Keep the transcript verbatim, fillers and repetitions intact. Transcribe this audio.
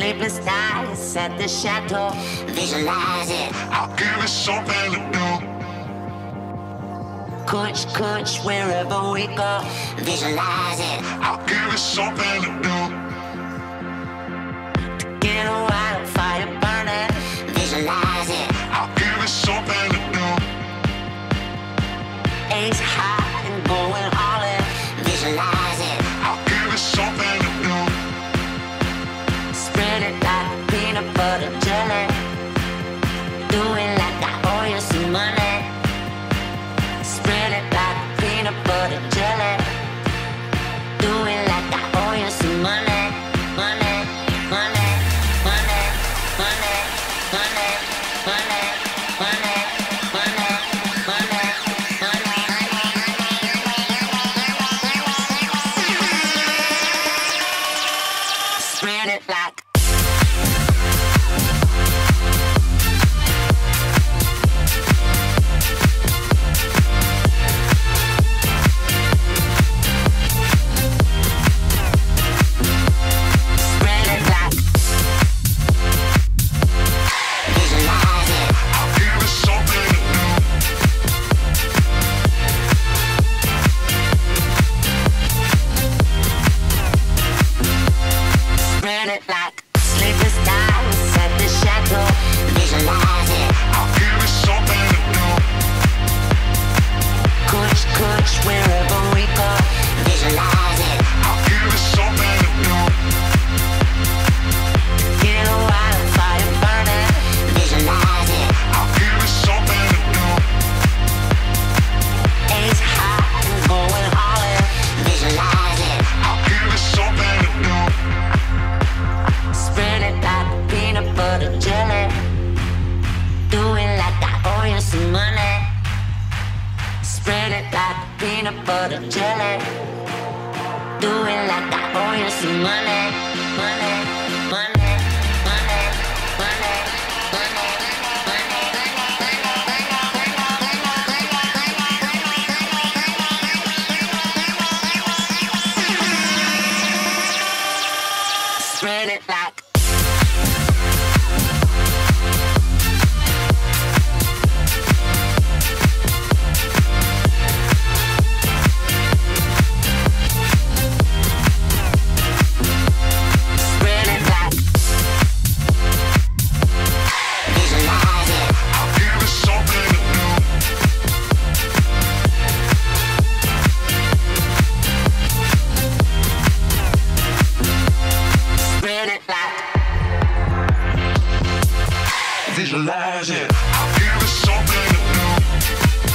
Sleepless nights at the chateau. Visualize it. I'll give it something to do. Coach, coach, wherever we go. Visualize it. I'll give it something to do. To get a wildfire burning. Visualize it. I'll give it something to do. Ace high and going all in. Visualize it. I'll give it something to do. Spread it like peanut butter jelly. Do it like I owe you some money. Spread it like peanut butter jelly. Do it like I owe you some money. Money, money, money, money, money, money, money, money, money, money. Spread it like. Peanut butter jelly. Do it like I owe you some money. Money, money, money, money, money, money. Spread it like. Visualize it. I'll give it something to do.